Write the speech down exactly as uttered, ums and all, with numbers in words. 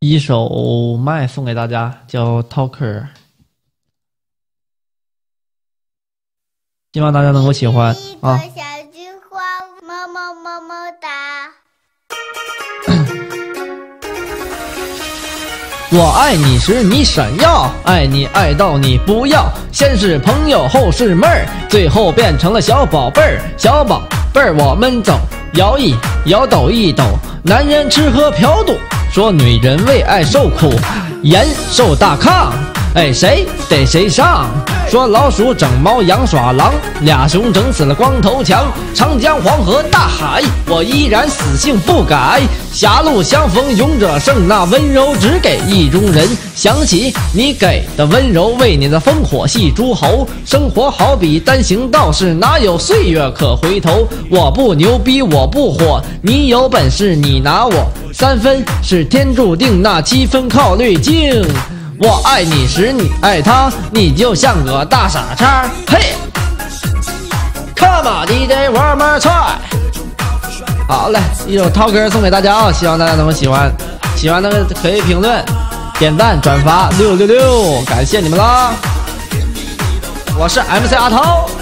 一首麦送给大家，叫 Talker， 希望大家能够喜欢啊。 小菊花，么么么么哒。 我爱你时你闪耀，爱你爱到你不要，先是朋友后是妹儿，最后变成了小宝贝儿。小宝贝儿，我们走，摇一摇，抖一抖。男人吃喝嫖赌，说女人为爱受苦，严受大炕，哎，谁逮谁上。说老鼠整猫，羊耍狼，俩熊整死了光头强。长江黄河大海，我依然死性不改。狭路相逢勇者胜，那温柔只给意中人。想起你给的温柔，为你的烽火戏诸侯。生活好比单行道，是哪有岁月可回头？我不牛逼，我不火，你有本事你拿我。三分是天注定，那七分靠滤镜。我爱你时你爱他，你就像个大傻叉。嘿 ，Come on D J one more try。好嘞，一首涛歌送给大家啊，希望大家能够喜欢。喜欢的可以评论、点赞、转发六六六，感谢你们啦！我是 M C 阿涛。